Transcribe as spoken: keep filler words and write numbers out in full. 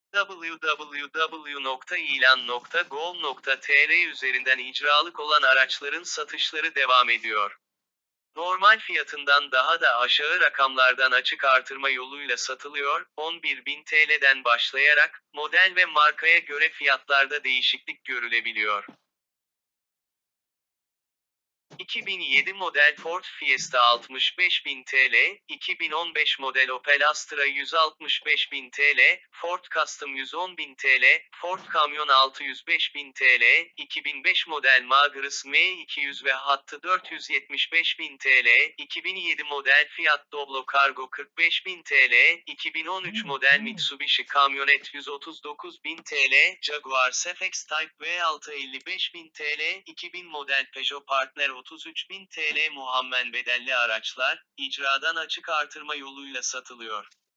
double-u double-u double-u nokta ilan nokta gov nokta tr üzerinden icralık olan araçların satışları devam ediyor. Normal fiyatından daha da aşağı rakamlardan açık artırma yoluyla satılıyor, on bir bin T L'den başlayarak, model ve markaya göre fiyatlarda değişiklik görülebiliyor. iki bin yedi model Ford Fiesta altmış beş bin T L, iki bin on beş model Opel Astra yüz altmış beş bin T L, Ford Custom yüz on bin T L, Ford Kamyon altı yüz beş bin T L, iki bin beş model Magris M iki yüz ve hattı dört yüz yetmiş beş bin T L, iki bin yedi model Fiat Doblo Cargo kırk beş bin T L, iki bin on üç model Mitsubishi Kamyonet yüz otuz dokuz bin T L, Jaguar S-Fax Type V altı elli beş bin T L, iki bin model Peugeot Partner otuz üç bin T L muammen bedelli araçlar, icradan açık artırma yoluyla satılıyor.